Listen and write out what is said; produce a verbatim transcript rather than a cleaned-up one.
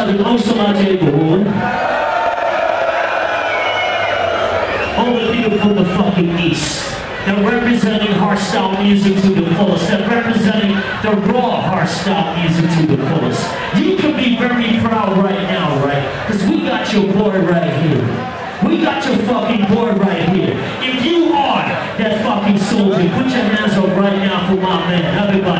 나는 엉성하제고. All the people from the fucking east. They're representing hardstyle music to the fullest. They're representing the raw hardstyle music to the fullest. You can be very proud right now, right? Because we got your boy right here. We got your fucking boy right here. If you are that fucking soldier, put your hands up right now for my man. Everybody.